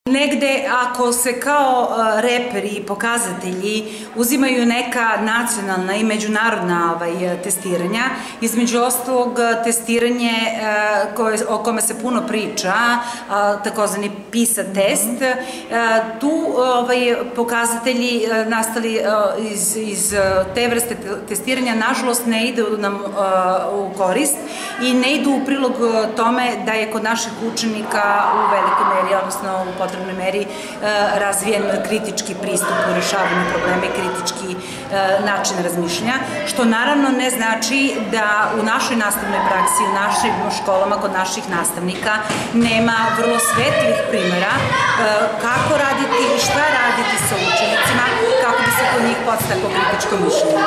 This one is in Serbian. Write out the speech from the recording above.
Negde, ako se kao reperi i pokazatelji uzimaju neka nacionalna i međunarodna testiranja, između ostalog testiranje o kome se puno priča, takozvani PISA test, tu pokazatelji nastali iz te vrste testiranja, nažalost, ne idu nam u korist i ne idu u prilog tome da je kod naših učenika u velikoj meri, odnosno u potrebnoj meri, razvijen kritički pristup u rešavanju problema i kritički način razmišljanja, što naravno ne znači da u našoj nastavnoj praksi, u našim školama, kod naših nastavnika nema vrlo svetlih primera kako raditi i šta raditi sa učenicima kako bi se kod njih podstaklo kritičko mišljenje.